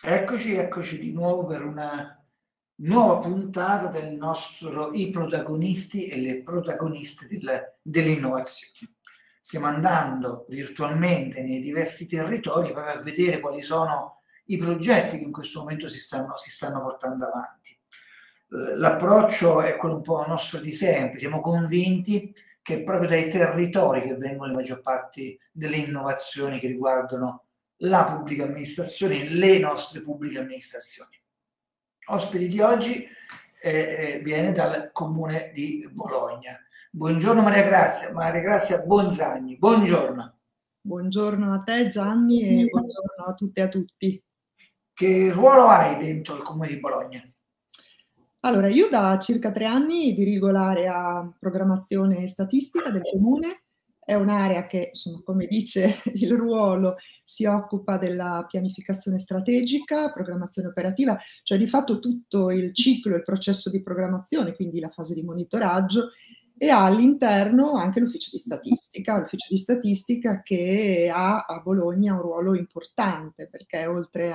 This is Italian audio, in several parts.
Eccoci di nuovo per una nuova puntata del nostro I protagonisti e le protagoniste dell'innovazione. Stiamo andando virtualmente nei diversi territori per vedere quali sono i progetti che in questo momento si stanno portando avanti. L'approccio è quello un po' nostro di sempre, siamo convinti che è proprio dai territori che vengono la maggior parte delle innovazioni che riguardano la pubblica amministrazione, le nostre pubbliche amministrazioni. Ospite di oggi viene dal comune di Bologna. Buongiorno Maria Grazia Bonzagni, buongiorno. Buongiorno a te Gianni e buongiorno a tutte e a tutti. Che ruolo hai dentro il comune di Bologna? Allora, io da circa 3 anni dirigo l'area programmazione e statistica del comune. È un'area che, insomma, come dice il ruolo, si occupa della pianificazione strategica, programmazione operativa, cioè di fatto tutto il ciclo, il processo di programmazione, quindi la fase di monitoraggio, e ha all'interno anche l'ufficio di statistica che ha a Bologna un ruolo importante, perché oltre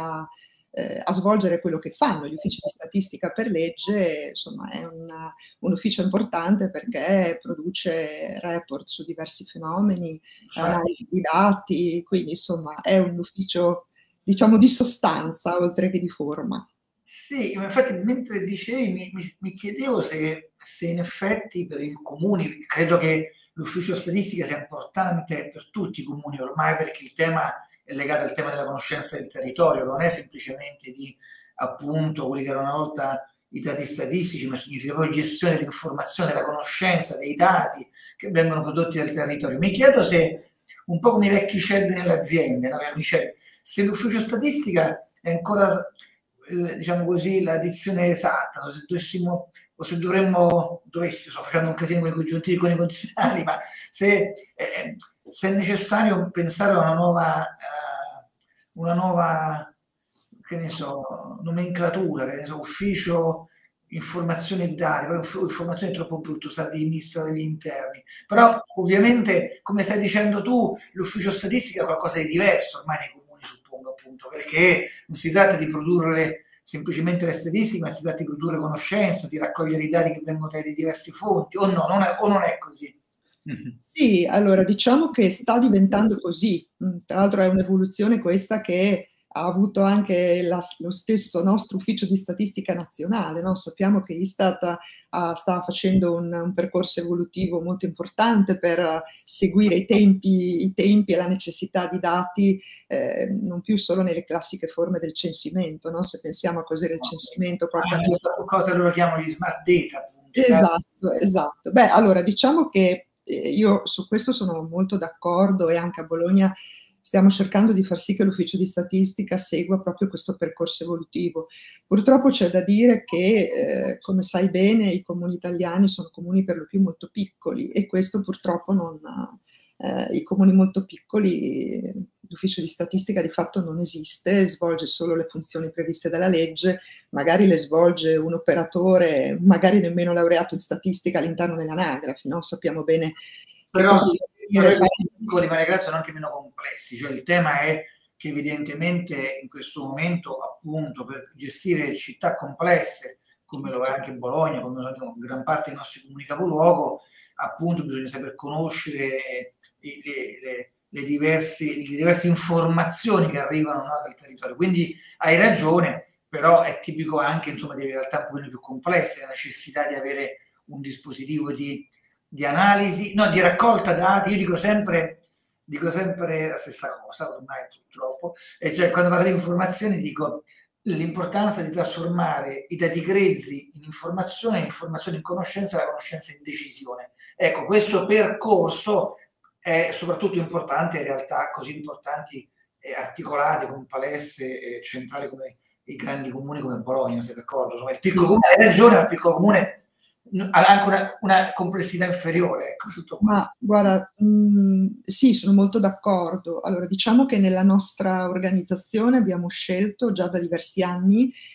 a svolgere quello che fanno gli uffici di statistica per legge, insomma è un ufficio importante perché produce report su diversi fenomeni, analisi di dati, quindi insomma è un ufficio, diciamo, di sostanza oltre che di forma. Sì, ma infatti mentre dicevi mi chiedevo se in effetti per i comuni, credo che l'ufficio statistica sia importante per tutti i comuni ormai perché il tema è legato al tema della conoscenza del territorio, non è semplicemente di appunto quelli che erano una volta i dati statistici, ma significa poi gestione dell'informazione, la conoscenza dei dati che vengono prodotti dal territorio. Mi chiedo se, un po' come i vecchi CED nelle aziende, no? Se l'ufficio statistica è ancora diciamo così, la dizione esatta, o se dovessimo, o se sto facendo un casino con i congiuntivi, con i condizionali, ma se è necessario pensare a una nuova, che ne so, nomenclatura, che ne so, ufficio informazioni e dati, poi informazioni è troppo brutto, sta di ministro degli interni, però ovviamente, come stai dicendo tu, l'ufficio statistica è qualcosa di diverso ormai nei comuni, suppongo appunto, perché non si tratta di produrre semplicemente le statistiche, ma si tratta di produrre conoscenza, di raccogliere i dati che vengono dai diversi fonti, o no, o non è così. Sì, allora diciamo che sta diventando così. Tra l'altro è un'evoluzione questa che ha avuto anche lo stesso nostro ufficio di statistica nazionale, no? Sappiamo che Istat sta facendo un percorso evolutivo molto importante per seguire i tempi e la necessità di dati, non più solo nelle classiche forme del censimento, no? Se pensiamo a cos'era il censimento qualche anno fa. Cosa loro chiamano gli smart data, appunto, i dati. Esatto, esatto. Beh, allora diciamo che io su questo sono molto d'accordo e anche a Bologna stiamo cercando di far sì che l'ufficio di statistica segua proprio questo percorso evolutivo. Purtroppo c'è da dire che, come sai bene, i comuni italiani sono comuni per lo più molto piccoli e questo purtroppo non, i comuni molto piccoli, l'ufficio di statistica di fatto non esiste, svolge solo le funzioni previste dalla legge, magari le svolge un operatore, magari nemmeno laureato in statistica all'interno dell'anagrafe, no? Sappiamo bene che Però, cosa però vuol i dire piccoli magari sono anche meno complessi, cioè il tema è che evidentemente in questo momento appunto per gestire città complesse come lo è anche Bologna, come lo sono gran parte dei nostri comuni capoluogo, appunto bisogna saper conoscere le diverse informazioni che arrivano, no, dal territorio. Quindi hai ragione, però è tipico anche insomma, delle realtà un pochino più complesse, la necessità di avere un dispositivo di analisi, no, di raccolta dati. Io dico sempre la stessa cosa, ormai purtroppo, e cioè quando parlo di informazioni dico l'importanza di trasformare i dati grezzi in informazione in conoscenza e la conoscenza in decisione. Ecco, questo percorso è soprattutto importante in realtà così importanti e articolate, complesse e centrali come i grandi comuni come Bologna, sei d'accordo? Insomma, il piccolo sì. comune, hai ragione, ma il piccolo comune ha anche una complessità inferiore, ecco, tutto qua. Ma guarda, sì, sono molto d'accordo. Allora, diciamo che nella nostra organizzazione abbiamo scelto già da diversi anni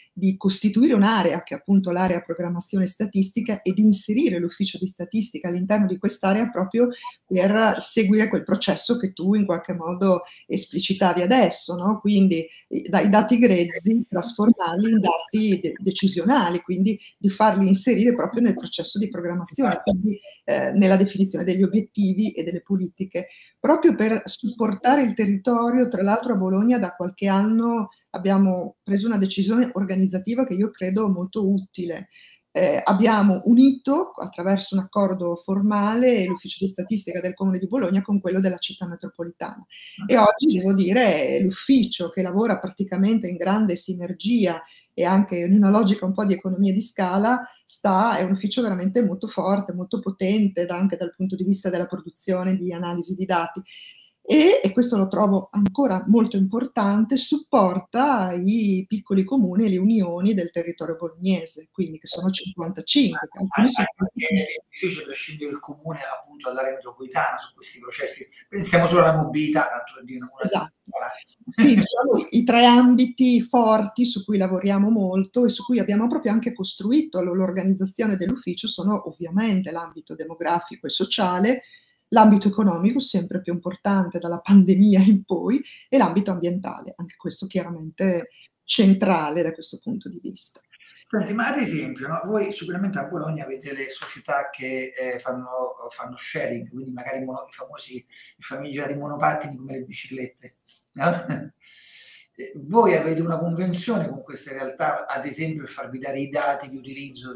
di costituire un'area, che è appunto l'area programmazione statistica, e di inserire l'ufficio di statistica all'interno di quest'area proprio per seguire quel processo che tu in qualche modo esplicitavi adesso, no? Quindi dai dati grezzi trasformarli in dati decisionali, quindi di farli inserire proprio nel processo di programmazione, quindi nella definizione degli obiettivi e delle politiche, proprio per supportare il territorio. Tra l'altro a Bologna da qualche anno abbiamo preso una decisione organizzativa che io credo molto utile. Abbiamo unito attraverso un accordo formale l'ufficio di statistica del Comune di Bologna con quello della città metropolitana, e oggi devo dire l'ufficio, che lavora praticamente in grande sinergia e anche in una logica un po' di economia di scala, è un ufficio veramente molto forte, molto potente anche dal punto di vista della produzione di analisi di dati. E questo lo trovo ancora molto importante, supporta i piccoli comuni e le unioni del territorio bolognese, quindi che sono 55. Alcuni sono è difficile prescindere il comune appunto dall'area metropolitana su questi processi. Pensiamo solo alla mobilità, tanto per dire una. Esatto. Sì, diciamo, i 3 ambiti forti su cui lavoriamo molto e su cui abbiamo proprio anche costruito l'organizzazione dell'ufficio sono ovviamente l'ambito demografico e sociale, l'ambito economico sempre più importante dalla pandemia in poi, e l'ambito ambientale, anche questo chiaramente centrale da questo punto di vista. Senti, ma ad esempio, no, voi sicuramente a Bologna avete le società che fanno sharing, quindi magari i famigerati monopattini come le biciclette, no? Voi avete una convenzione con queste realtà, ad esempio, per farvi dare i dati di utilizzo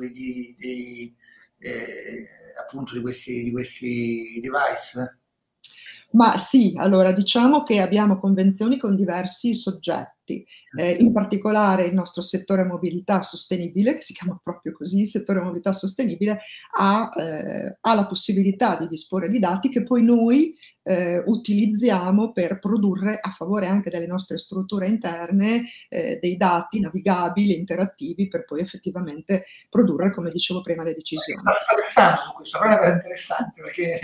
appunto di questi device? Ma sì, allora diciamo che abbiamo convenzioni con diversi soggetti, in particolare il nostro settore mobilità sostenibile, che si chiama proprio così, il settore mobilità sostenibile, ha la possibilità di disporre di dati che poi noi utilizziamo per produrre a favore anche delle nostre strutture interne dei dati navigabili, interattivi, per poi effettivamente produrre, come dicevo prima, le decisioni. Sto interessando su questo, però è una cosa interessante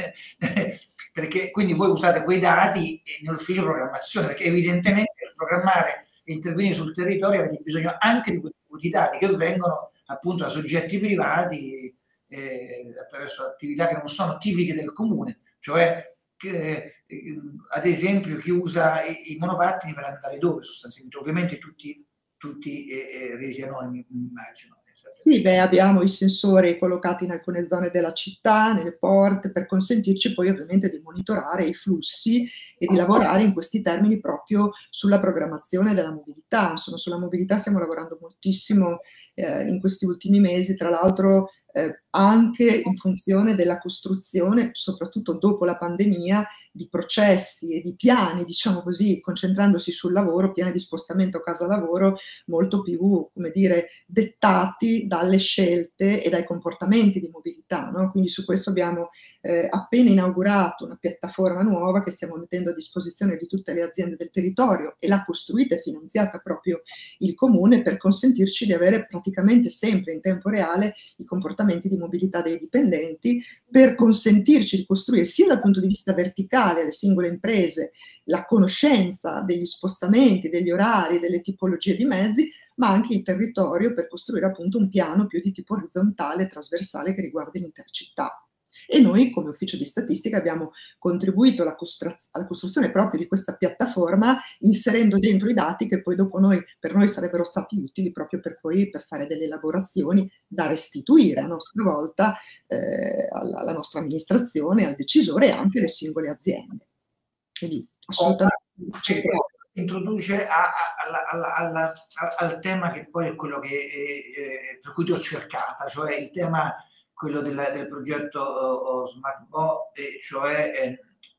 perché quindi voi usate quei dati nell'ufficio programmazione, perché evidentemente per programmare e intervenire sul territorio avete bisogno anche di quei tipi di dati che vengono appunto da soggetti privati attraverso attività che non sono tipiche del comune, cioè ad esempio chi usa i monopattini per andare dove sostanzialmente, ovviamente tutti resi anonimi, immagino. Sì, beh, abbiamo i sensori collocati in alcune zone della città, nelle porte, per consentirci poi ovviamente di monitorare i flussi e di lavorare in questi termini proprio sulla programmazione della mobilità. Insomma, sulla mobilità stiamo lavorando moltissimo in questi ultimi mesi, tra l'altro anche in funzione della costruzione, soprattutto dopo la pandemia, di processi e di piani, diciamo così, concentrandosi sul lavoro, piani di spostamento casa-lavoro molto più, come dire, dettati dalle scelte e dai comportamenti di mobilità, no? Quindi su questo abbiamo appena inaugurato una piattaforma nuova che stiamo mettendo a disposizione di tutte le aziende del territorio, e l'ha costruita e finanziata proprio il comune per consentirci di avere praticamente sempre in tempo reale i comportamenti di mobilità dei dipendenti, per consentirci di costruire sia dal punto di vista verticale alle singole imprese la conoscenza degli spostamenti, degli orari, delle tipologie di mezzi, ma anche il territorio, per costruire appunto un piano più di tipo orizzontale e trasversale che riguardi l'intera città. E noi come ufficio di statistica abbiamo contribuito alla costruzione proprio di questa piattaforma, inserendo dentro i dati che poi dopo per noi sarebbero stati utili proprio per fare delle elaborazioni da restituire a nostra volta alla nostra amministrazione, al decisore e anche alle singole aziende. Quindi assolutamente. Introduce al tema che poi è quello per cui ti ho cercata, cioè il tema quello del progetto Smart Bo, cioè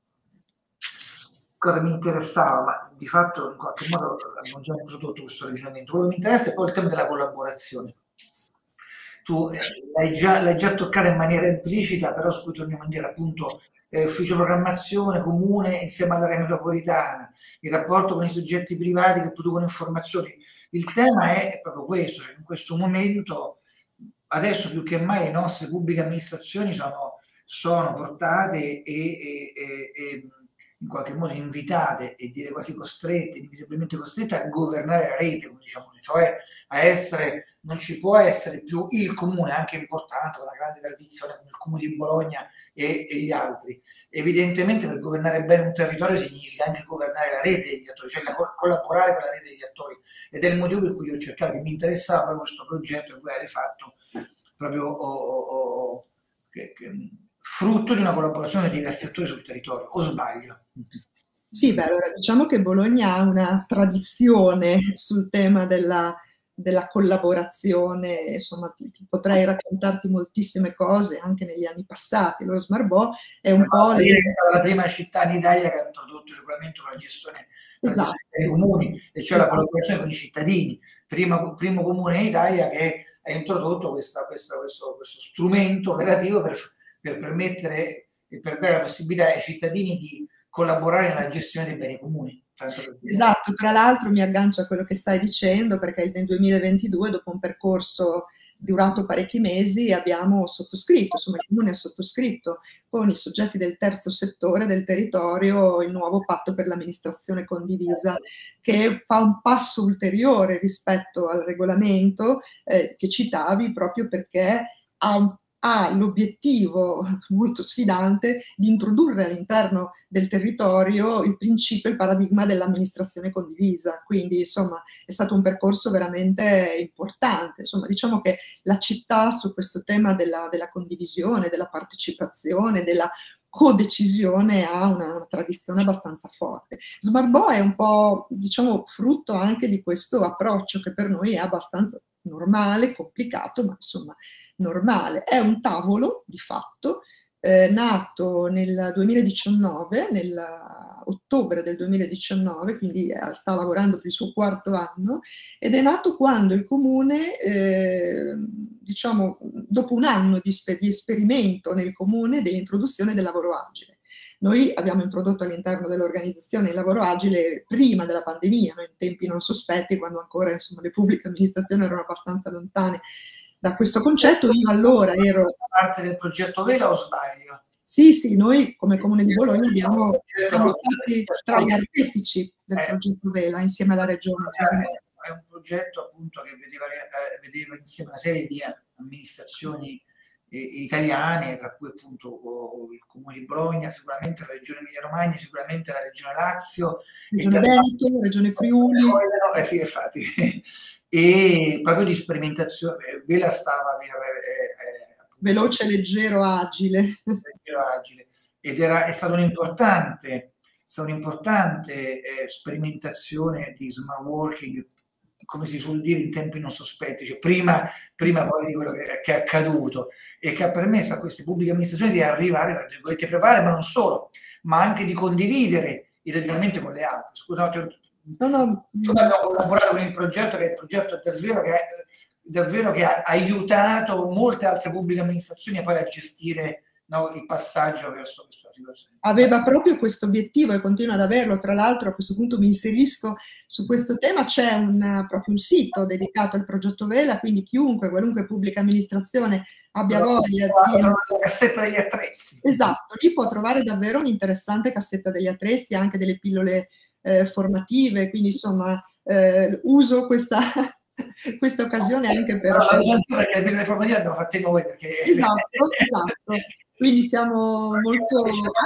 cosa mi interessava, ma di fatto in qualche modo abbiamo già introdotto questo ragionamento. Quello che mi interessa è poi il tema della collaborazione. Tu l'hai già toccata in maniera implicita, però su cui torniamo a dire appunto ufficio programmazione comune insieme all'area metropolitana, il rapporto con i soggetti privati che producono informazioni. Il tema è proprio questo, cioè in questo momento adesso più che mai le nostre pubbliche amministrazioni sono portate in qualche modo invitate e dire quasi costrette, inevitabilmente costrette a governare la rete, come diciamo noi, cioè a essere, non ci può essere più il comune, anche importante, con una grande tradizione come il comune di Bologna e gli altri. Evidentemente per governare bene un territorio significa anche governare la rete degli attori, cioè collaborare con la rete degli attori. Ed è il motivo per cui io ho cercato, che mi interessava proprio questo progetto che voi avete fatto, proprio frutto di una collaborazione di diversi attori sul territorio, o sbaglio? Sì, beh, allora diciamo che Bologna ha una tradizione sul tema della collaborazione, insomma ti potrei raccontarti moltissime cose anche negli anni passati. Lo Smartbo è un po' È stata la prima città in Italia che ha introdotto il regolamento per la gestione esatto, dei comuni, e cioè la esatto. collaborazione con i cittadini. Primo comune in Italia che ha introdotto questo strumento operativo per permettere e per dare la possibilità ai cittadini di collaborare nella gestione dei beni comuni. Esatto, tra l'altro mi aggancio a quello che stai dicendo perché nel 2022, dopo un percorso durato parecchi mesi, abbiamo sottoscritto, insomma il Comune ha sottoscritto con i soggetti del terzo settore del territorio il nuovo patto per l'amministrazione condivisa, che fa un passo ulteriore rispetto al regolamento che citavi, proprio perché ha l'obiettivo molto sfidante di introdurre all'interno del territorio il principio, il paradigma dell'amministrazione condivisa. Quindi, insomma, è stato un percorso veramente importante. Insomma, diciamo che la città su questo tema della condivisione, della partecipazione, della codecisione ha una tradizione abbastanza forte. Smartbo è un po', diciamo, frutto anche di questo approccio che per noi è abbastanza normale, complicato, ma insomma normale. È un tavolo di fatto nato nel 2019, nell'ottobre del 2019, quindi sta lavorando per il suo quarto anno, ed è nato quando il comune, diciamo, dopo un anno di esperimento nel comune dell'introduzione del lavoro agile. Noi abbiamo introdotto all'interno dell'organizzazione il lavoro agile prima della pandemia, in tempi non sospetti, quando ancora insomma, le pubbliche amministrazioni erano abbastanza lontane da questo concetto. Io allora ero parte del progetto Vela, o sbaglio? Sì, sì, noi come Comune di Bologna siamo stati tra gli artefici del progetto Vela insieme alla Regione. È un progetto appunto che vedeva insieme una serie di amministrazioni italiane, tra cui appunto il Comune di Bologna, sicuramente la Regione Emilia-Romagna, sicuramente la Regione Lazio, Regione Veneto, Regione Friuli. Sì, infatti. E proprio di sperimentazione, Vela stava per veloce, leggero, agile. Ed è stata un'importante sperimentazione di smart working, come si suol dire, in tempi non sospetti, cioè prima poi di quello che è accaduto, e che ha permesso a queste pubbliche amministrazioni di arrivare, tra virgolette, preparare, ma non solo, ma anche di condividere il ragionamento con le altre. Scusate, abbiamo collaborato con il progetto, che è il progetto davvero che ha aiutato molte altre pubbliche amministrazioni poi a gestire, no, il passaggio verso questa situazione. Aveva proprio questo obiettivo e continua ad averlo. Tra l'altro, a questo punto mi inserisco su questo tema, c'è proprio un sito dedicato al progetto Vela, quindi chiunque, qualunque pubblica amministrazione abbia voglia di... La cassetta degli attrezzi. Esatto, lì può trovare davvero un'interessante cassetta degli attrezzi, anche delle pillole formative, quindi insomma uso questa occasione anche per... perché le pillole formative le abbiamo fatte noi. Perché... Esatto. Quindi siamo molto,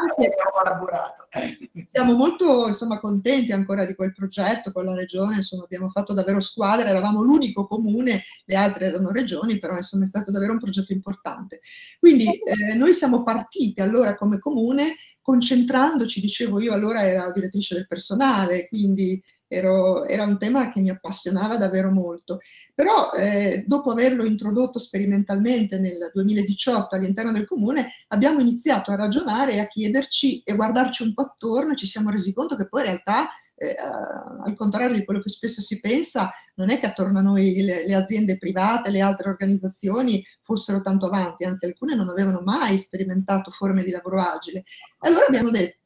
siamo molto insomma, contenti ancora di quel progetto con la regione, insomma, abbiamo fatto davvero squadra, eravamo l'unico comune, le altre erano regioni, però insomma, è stato davvero un progetto importante. Quindi noi siamo partiti allora come comune concentrandoci, dicevo io allora ero direttrice del personale, quindi era un tema che mi appassionava davvero molto. Però dopo averlo introdotto sperimentalmente nel 2018 all'interno del comune, abbiamo iniziato a ragionare e a chiederci e guardarci un po' attorno e ci siamo resi conto che poi in realtà, al contrario di quello che spesso si pensa, non è che attorno a noi le aziende private, le altre organizzazioni fossero tanto avanti, anzi alcune non avevano mai sperimentato forme di lavoro agile. Allora abbiamo detto,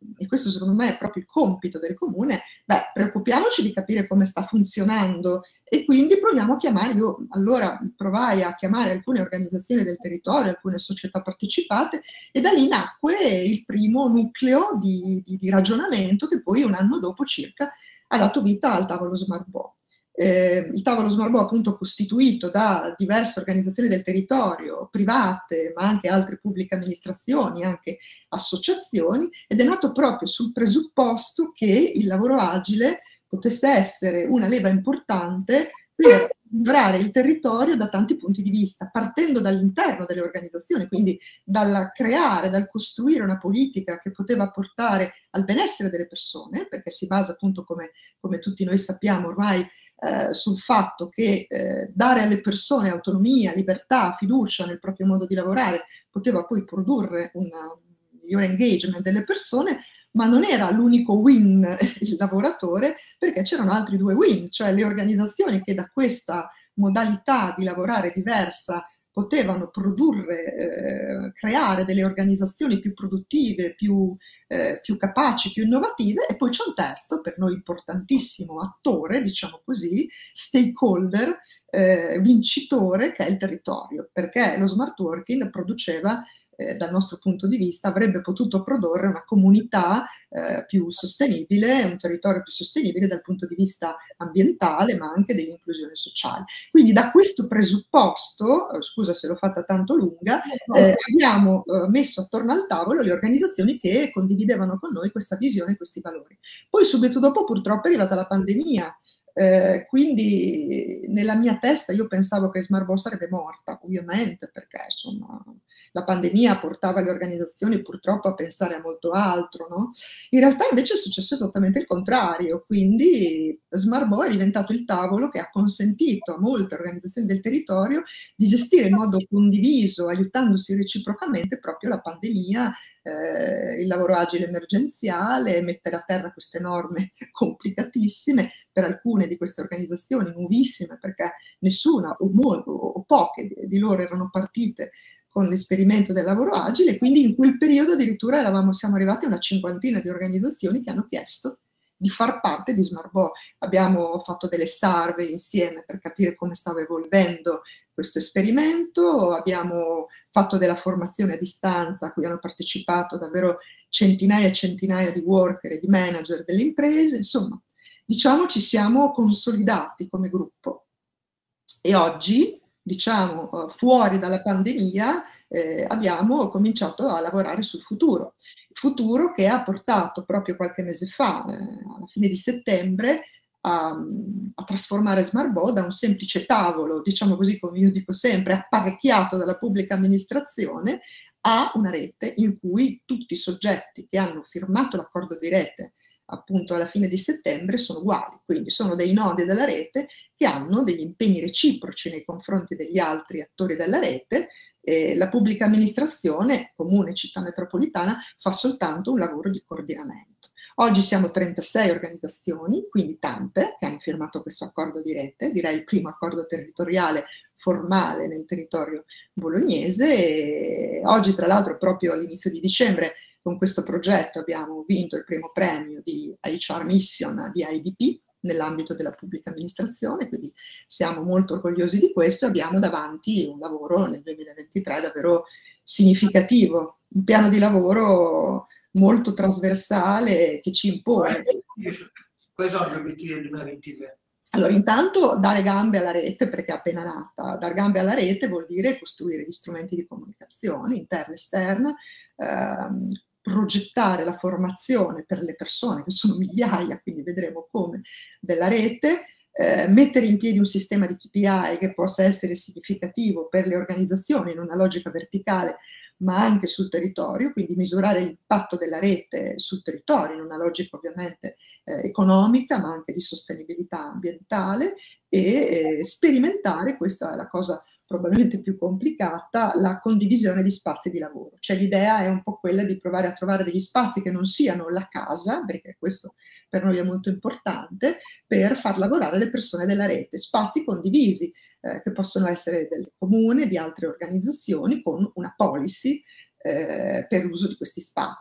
e questo secondo me è proprio il compito del comune, beh, preoccupiamoci di capire come sta funzionando e quindi proviamo a chiamare, io allora provai a chiamare alcune organizzazioni del territorio, alcune società partecipate e da lì nacque il primo nucleo di ragionamento che poi un anno dopo circa ha dato vita al tavolo Smart Bo. Il tavolo Smart Bo appunto costituito da diverse organizzazioni del territorio, private, ma anche altre pubbliche amministrazioni, anche associazioni, ed è nato proprio sul presupposto che il lavoro agile potesse essere una leva importante per migliorare il territorio da tanti punti di vista, partendo dall'interno delle organizzazioni, quindi dal creare, dal costruire una politica che poteva portare al benessere delle persone, perché si basa appunto, come tutti noi sappiamo ormai, sul fatto che dare alle persone autonomia, libertà, fiducia nel proprio modo di lavorare poteva poi produrre un migliore engagement delle persone, ma non era l'unico win il lavoratore, perché c'erano altri due win, cioè le organizzazioni che da questa modalità di lavorare diversa potevano produrre, creare delle organizzazioni più produttive, più capaci, più innovative, e poi c'è un terzo, per noi importantissimo, attore, diciamo così, stakeholder, vincitore, che è il territorio, perché lo smart working produceva, dal nostro punto di vista, avrebbe potuto produrre una comunità più sostenibile, un territorio più sostenibile dal punto di vista ambientale, ma anche dell'inclusione sociale. Quindi da questo presupposto, scusa se l'ho fatta tanto lunga, abbiamo messo attorno al tavolo le organizzazioni che condividevano con noi questa visione e questi valori. Poi subito dopo purtroppo è arrivata la pandemia, quindi nella mia testa io pensavo che Smart Bo sarebbe morta, ovviamente, perché insomma la pandemia portava le organizzazioni purtroppo a pensare a molto altro, no? In realtà invece è successo esattamente il contrario, quindi Smart Bo è diventato il tavolo che ha consentito a molte organizzazioni del territorio di gestire in modo condiviso, aiutandosi reciprocamente, proprio la pandemia, il lavoro agile emergenziale, mettere a terra queste norme complicatissime per alcune di queste organizzazioni, nuovissime, perché nessuna o poche di loro erano partite con l'esperimento del lavoro agile, quindi in quel periodo addirittura siamo arrivati a una cinquantina di organizzazioni che hanno chiesto di far parte di Smart Bo. Abbiamo fatto delle survey insieme per capire come stava evolvendo questo esperimento, abbiamo fatto della formazione a distanza a cui hanno partecipato davvero centinaia e centinaia di worker e di manager delle imprese, insomma, diciamo ci siamo consolidati come gruppo. E oggi, diciamo, fuori dalla pandemia, abbiamo cominciato a lavorare sul futuro che ha portato proprio qualche mese fa, alla fine di settembre, a trasformare Smart Bo da un semplice tavolo, diciamo così, come io dico sempre, apparecchiato dalla pubblica amministrazione, a una rete in cui tutti i soggetti che hanno firmato l'accordo di rete appunto alla fine di settembre sono uguali, quindi sono dei nodi della rete che hanno degli impegni reciproci nei confronti degli altri attori della rete. La pubblica amministrazione, comune, città metropolitana, fa soltanto un lavoro di coordinamento. Oggi siamo 36 organizzazioni, quindi tante, che hanno firmato questo accordo di rete, direi il primo accordo territoriale formale nel territorio bolognese. E oggi, tra l'altro, proprio all'inizio di dicembre, con questo progetto abbiamo vinto il primo premio di HR Mission di IDP nell'ambito della pubblica amministrazione, quindi siamo molto orgogliosi di questo e abbiamo davanti un lavoro nel 2023 davvero significativo, un piano di lavoro molto trasversale che ci impone. Quali sono gli obiettivi del 2023? Allora, intanto dare gambe alla rete, perché è appena nata. Dar gambe alla rete vuol dire costruire gli strumenti di comunicazione interna e esterna, progettare la formazione per le persone, che sono migliaia, quindi vedremo come, della rete, mettere in piedi un sistema di KPI che possa essere significativo per le organizzazioni in una logica verticale, ma anche sul territorio, quindi misurare l'impatto della rete sul territorio in una logica ovviamente economica, ma anche di sostenibilità ambientale, e sperimentare, questa è la cosa probabilmente più complicata, la condivisione di spazi di lavoro. Cioè l'idea è un po' quella di provare a trovare degli spazi che non siano la casa, perché questo per noi è molto importante, per far lavorare le persone della rete, spazi condivisi, che possono essere del comune, di altre organizzazioni, con una policy per l'uso di questi spazi.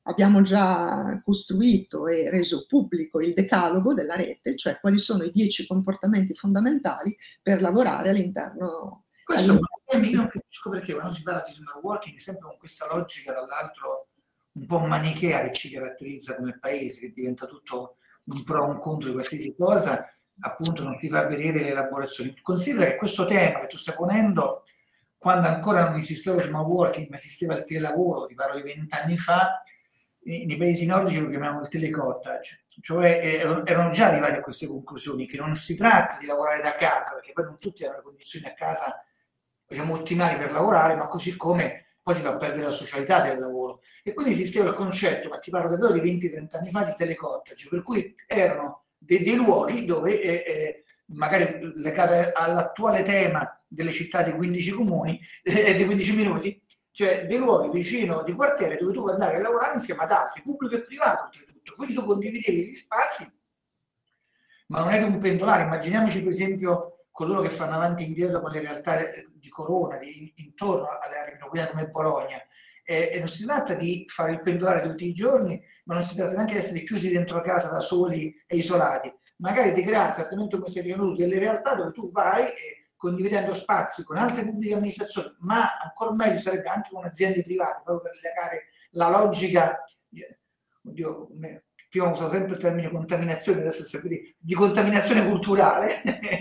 abbiamo già costruito e reso pubblico il decalogo della rete, cioè quali sono i 10 comportamenti fondamentali per lavorare all'interno. Questo è un problema, io non capisco perché quando si parla di smart working, sempre con questa logica, dall'altro, un po' manichea che ci caratterizza come paese, che diventa tutto un pro o un contro di qualsiasi cosa, appunto non ti fa vedere le elaborazioni. Considera che questo tema che tu stai ponendo, quando ancora non esisteva lo smart working, ma esisteva il telelavoro, ti parlo di 20 anni fa, nei paesi nordici lo chiamiamo il telecottage, cioè erano già arrivati a queste conclusioni, che non si tratta di lavorare da casa, perché poi non tutti hanno le condizioni a casa, diciamo, ottimali per lavorare, ma così come poi si va a perdere la socialità del lavoro. E quindi esisteva il concetto, ma ti parlo davvero di 20-30 anni fa, di telecottage, per cui erano dei luoghi dove, magari legati all'attuale tema delle città di 15 comuni, di 15 minuti, cioè dei luoghi vicino di quartiere dove tu puoi andare a lavorare insieme ad altri, pubblico e privato, oltretutto. Quindi tu condividevi gli spazi, ma non è che un pendolare. Immaginiamoci per esempio coloro che fanno avanti e indietro con le realtà di Corona, intorno alle aree metropolitane come Bologna. E non si tratta di fare il pendolare tutti i giorni, ma non si tratta neanche di essere chiusi dentro casa da soli e isolati. Magari di creare, esattamente come stai dicendo tu, delle realtà dove tu vai e condividendo spazi con altre pubbliche amministrazioni, ma ancora meglio sarebbe anche con aziende private, proprio per legare la logica, oddio, prima uso sempre il termine contaminazione, adesso sempre di contaminazione culturale,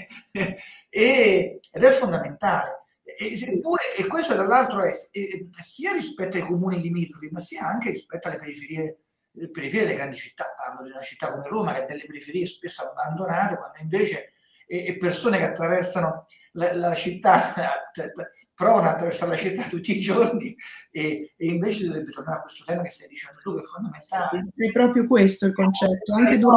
ed è fondamentale. E questo tra l'altro è sia rispetto ai comuni limitrofi, ma sia anche rispetto alle periferie delle grandi città. Parlo di una città come Roma che ha delle periferie spesso abbandonate, quando invece persone che attraversano la città, provano ad attraversare la città tutti i giorni, e invece dovrebbe tornare a questo tema che stai dicendo tu, che è fondamentale. È proprio questo il concetto.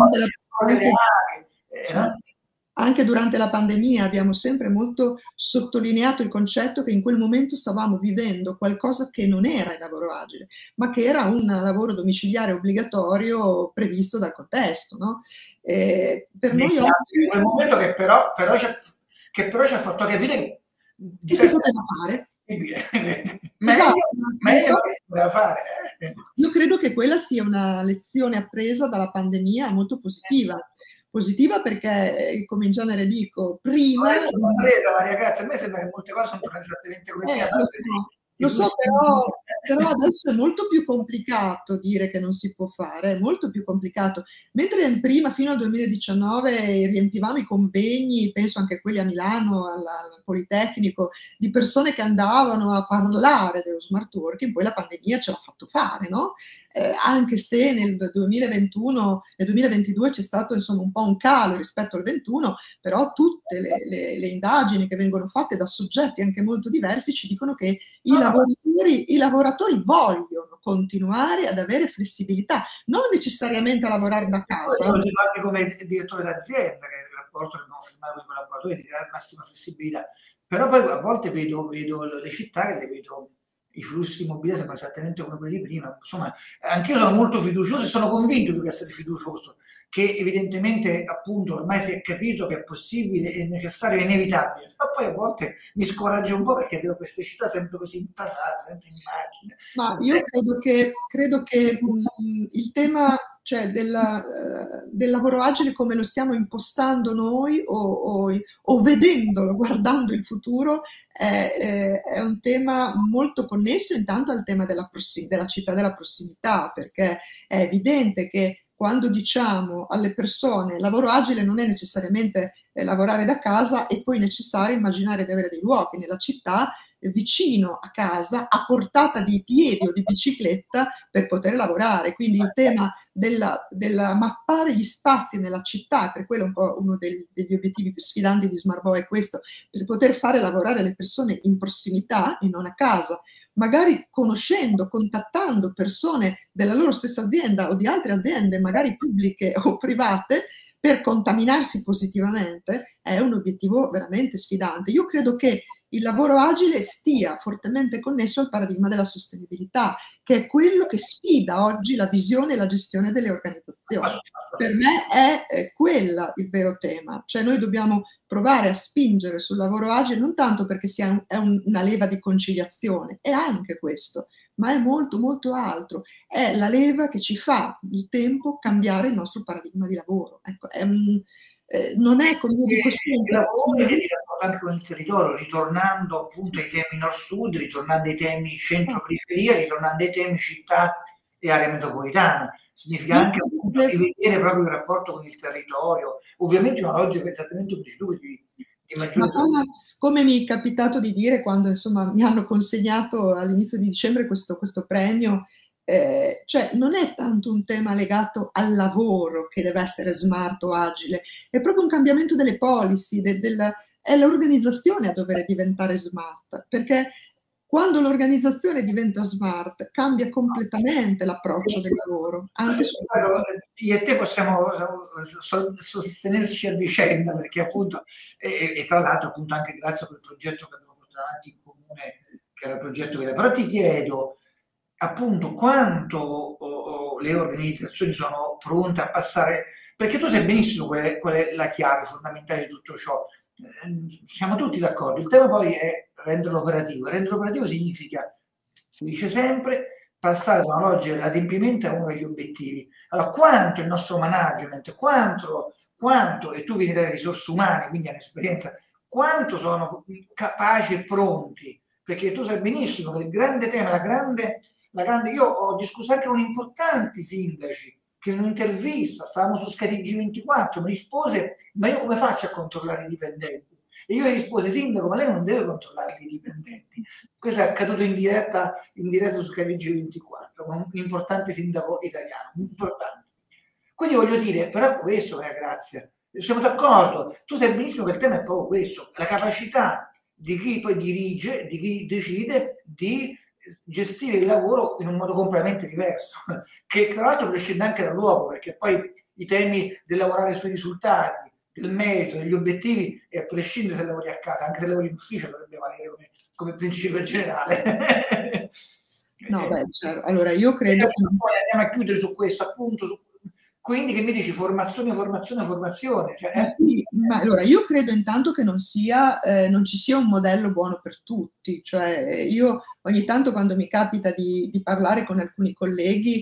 Anche durante la pandemia abbiamo sempre molto sottolineato il concetto che in quel momento stavamo vivendo qualcosa che non era il lavoro agile, ma che era un lavoro domiciliare obbligatorio previsto dal contesto, no? Per noi oggi... quel momento che però ci ha fatto capire che si poteva fare. Meglio che si poteva fare. Io credo che quella sia una lezione appresa dalla pandemia molto positiva. Positiva perché, come in genere dico, prima... Maria Grazia, a me sembra che molte cose sono tornate esattamente come prima. Lo so, però adesso è molto più complicato dire che non si può fare, è molto più complicato. Mentre prima, fino al 2019, riempivamo i convegni, penso anche quelli a Milano, al Politecnico, di persone che andavano a parlare dello smart working, poi la pandemia ce l'ha fatto fare, no? Anche se nel 2021, nel 2022 c'è stato insomma un po' un calo rispetto al 21, però tutte le indagini che vengono fatte da soggetti anche molto diversi ci dicono che i lavoratori vogliono continuare ad avere flessibilità, non necessariamente a lavorare da casa. Io lo dico anche come direttore d'azienda, che è il rapporto che abbiamo firmato con i collaboratori, di dare massima flessibilità, però poi a volte vedo le città che le vedo, i flussi immobiliari sembrano esattamente come quelli prima. Insomma, anche io sono molto fiducioso e sono convinto di essere fiducioso, che evidentemente appunto ormai si è capito che è possibile, è necessario, è inevitabile, però poi a volte mi scoraggio un po' perché vedo queste città sempre così intasate, sempre in macchine. Ma io credo che il tema, cioè, del lavoro agile come lo stiamo impostando noi o vedendolo, guardando il futuro, è un tema molto connesso intanto al tema della città della prossimità, perché è evidente che quando diciamo alle persone lavoro agile non è necessariamente lavorare da casa, è poi necessario immaginare di avere dei luoghi nella città vicino a casa, a portata di piedi o di bicicletta per poter lavorare. Quindi il tema della mappare gli spazi nella città, per quello un po' uno degli obiettivi più sfidanti di Smartbo è questo, per poter fare lavorare le persone in prossimità e non a casa, magari conoscendo, contattando persone della loro stessa azienda o di altre aziende, magari pubbliche o private, per contaminarsi positivamente, è un obiettivo veramente sfidante. Io credo che il lavoro agile stia fortemente connesso al paradigma della sostenibilità, che è quello che sfida oggi la visione e la gestione delle organizzazioni. Per me è quella il vero tema, cioè noi dobbiamo provare a spingere sul lavoro agile non tanto perché sia una leva di conciliazione, è anche questo, ma è molto molto altro. È la leva che ci fa il tempo cambiare il nostro paradigma di lavoro. Ecco, non è, come io dico Il sempre, lavoro è legato anche con il territorio, ritornando appunto ai temi nord-sud, ritornando ai temi centro-periferia, ritornando ai temi città e area metropolitana. Significa io anche credo appunto che rivedere proprio il rapporto con il territorio, ovviamente una logica esattamente come dici tu, di Ma maggiore come mi è capitato di dire quando insomma mi hanno consegnato all'inizio di dicembre questo premio, cioè non è tanto un tema legato al lavoro che deve essere smart o agile, è proprio un cambiamento delle policy, è l'organizzazione a dover diventare smart, perché quando l'organizzazione diventa smart cambia completamente l'approccio del lavoro, anche su Guarda, io e te possiamo sostenerci a vicenda perché appunto, e tra l'altro appunto anche grazie a quel progetto che abbiamo portato avanti in comune, che era il progetto Vela. Però ti chiedo appunto quanto le organizzazioni sono pronte a passare, perché tu sai benissimo qual è la chiave fondamentale di tutto ciò. Siamo tutti d'accordo, il tema poi è renderlo operativo. Renderlo operativo significa, si dice sempre, passare da una logica dell'adempimento a uno degli obiettivi. Allora, quanto il nostro management, quanto, e tu vieni dalle risorse umane, quindi hai un'esperienza, quanto sono capaci e pronti, perché tu sai benissimo che il grande tema, io ho discusso anche con importanti sindaci che in un'intervista, stavamo su Sky 24, mi rispose, ma io come faccio a controllare i dipendenti? E io gli risposi, sindaco, ma lei non deve controllare i dipendenti. Questo è accaduto in diretta su Sky 24, con un importante sindaco italiano, importante. Quindi voglio dire, però questo è grazia. Siamo d'accordo, tu sai benissimo che il tema è proprio questo, la capacità di chi poi dirige, di chi decide di gestire il lavoro in un modo completamente diverso, che tra l'altro prescinde anche dall'uomo, perché poi i temi del lavorare sui risultati, del merito, degli obiettivi, e a prescindere se lavori a casa, anche se lavori in ufficio dovrebbe valere come principio generale. No, beh, certo. Allora io credo che Poi andiamo a chiudere su questo, appunto, quindi che mi dici formazione, formazione, formazione, cioè, ma sì, ma allora io credo intanto che non ci sia un modello buono per tutti, cioè io ogni tanto quando mi capita di parlare con alcuni colleghi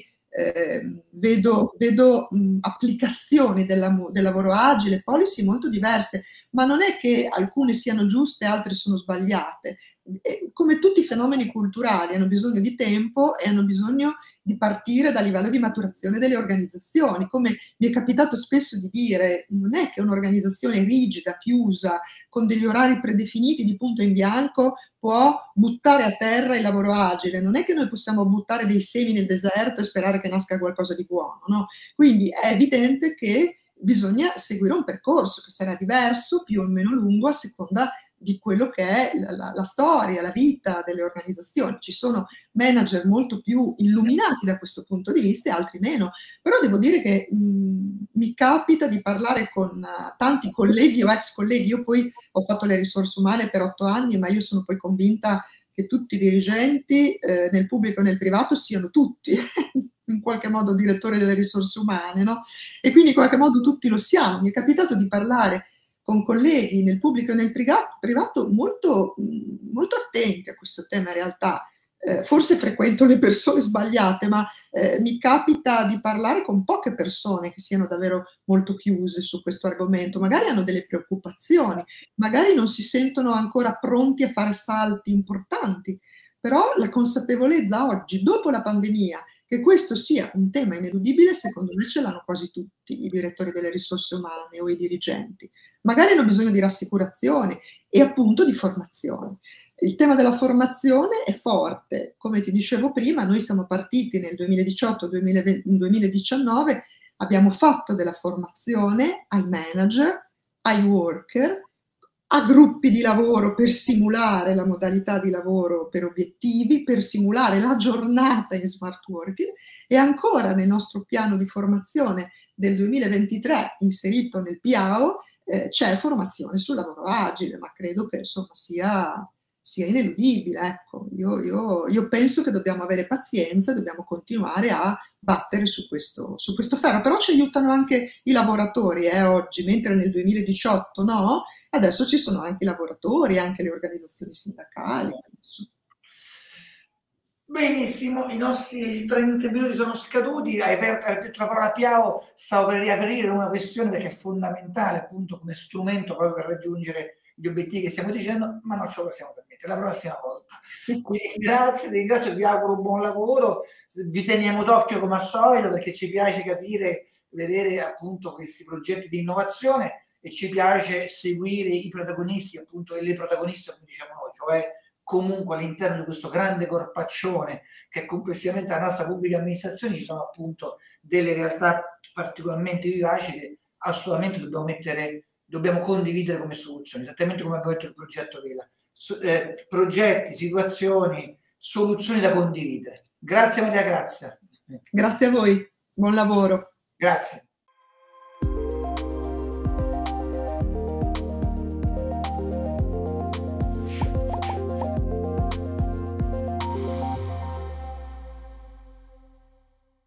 vedo applicazioni del lavoro agile, policy molto diverse, ma non è che alcune siano giuste e altre sono sbagliate. Come tutti i fenomeni culturali hanno bisogno di tempo e hanno bisogno di partire dal livello di maturazione delle organizzazioni. Come mi è capitato spesso di dire, non è che un'organizzazione rigida, chiusa, con degli orari predefiniti di punto in bianco può buttare a terra il lavoro agile, non è che noi possiamo buttare dei semi nel deserto e sperare che nasca qualcosa di buono, no? Quindi è evidente che bisogna seguire un percorso che sarà diverso, più o meno lungo, a seconda di quello che è la storia, la vita delle organizzazioni. Ci sono manager molto più illuminati da questo punto di vista e altri meno, però devo dire che mi capita di parlare con tanti colleghi o ex colleghi, io poi ho fatto le risorse umane per 8 anni, ma io sono poi convinta che tutti i dirigenti nel pubblico e nel privato siano tutti in qualche modo direttori delle risorse umane, no? E quindi in qualche modo tutti lo siamo. Mi è capitato di parlare con colleghi nel pubblico e nel privato molto, molto attenti a questo tema in realtà. Forse frequento le persone sbagliate, ma mi capita di parlare con poche persone che siano davvero molto chiuse su questo argomento. Magari hanno delle preoccupazioni, magari non si sentono ancora pronti a fare salti importanti, però la consapevolezza oggi, dopo la pandemia, che questo sia un tema ineludibile, secondo me ce l'hanno quasi tutti i direttori delle risorse umane o i dirigenti. Magari hanno bisogno di rassicurazione e appunto di formazione. Il tema della formazione è forte, come ti dicevo prima, noi siamo partiti nel 2018-2019, abbiamo fatto della formazione ai manager, ai worker, a gruppi di lavoro per simulare la modalità di lavoro per obiettivi, per simulare la giornata in smart working e ancora nel nostro piano di formazione del 2023 inserito nel PIAO c'è formazione sul lavoro agile, ma credo che insomma sia ineludibile. Ecco, io penso che dobbiamo avere pazienza, dobbiamo continuare a battere su questo ferro, però ci aiutano anche i lavoratori oggi, mentre nel 2018 no, adesso ci sono anche i lavoratori, anche le organizzazioni sindacali. Benissimo, i nostri 30 minuti sono scaduti, hai detto la parola Piao, stavo per riaprire una questione perché è fondamentale appunto come strumento proprio per raggiungere gli obiettivi che stiamo dicendo, ma non ce lo possiamo permettere, la prossima volta. Quindi grazie, ti ringrazio, vi auguro buon lavoro, vi teniamo d'occhio come al solito perché ci piace capire, vedere appunto questi progetti di innovazione e ci piace seguire i protagonisti appunto e le protagoniste come diciamo noi, cioè comunque all'interno di questo grande corpaccione che è complessivamente la nostra pubblica amministrazione ci sono appunto delle realtà particolarmente vivaci che assolutamente dobbiamo condividere come soluzioni, esattamente come abbiamo detto il progetto Vela. Progetti, situazioni, soluzioni da condividere. Grazie Maria Grazia. Grazie a voi, buon lavoro. Grazie.